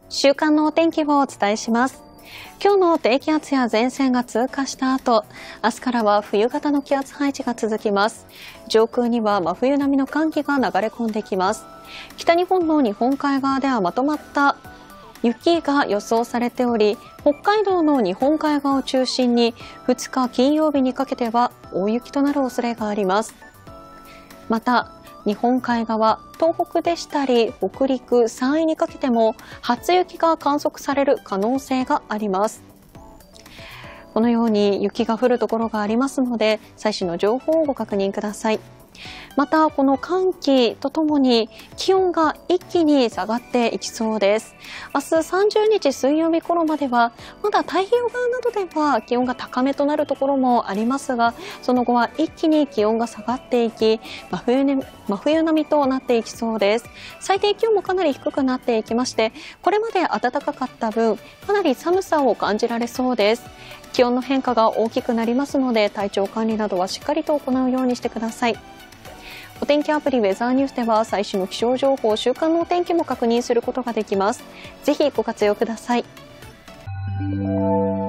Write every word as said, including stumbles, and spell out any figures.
週間のお天気をお伝えします。今日の低気圧や前線が通過した後、明日からは冬型の気圧配置が続きます。上空には真冬並みの寒気が流れ込んできます。北日本の日本海側ではまとまった雪が予想されており、北海道の日本海側を中心にふつか金曜日にかけては大雪となる恐れがあります。また、日本海側、東北でしたり北陸、山陰にかけても初雪が観測される可能性があります。このように雪が降るところがありますので、最新の情報をご確認ください。また、この寒気とともに気温が一気に下がっていきそうです。明日さんじゅうにち水曜日頃まではまだ太平洋側などでは気温が高めとなるところもありますが、その後は一気に気温が下がっていき、真冬ね、真冬並みとなっていきそうです。最低気温もかなり低くなっていきまして、これまで暖かかった分かなり寒さを感じられそうです。気温の変化が大きくなりますので、体調管理などはしっかりと行うようにしてください。お天気アプリウェザーニュースでは最新の気象情報、週間のお天気も確認することができます。ぜひご活用ください。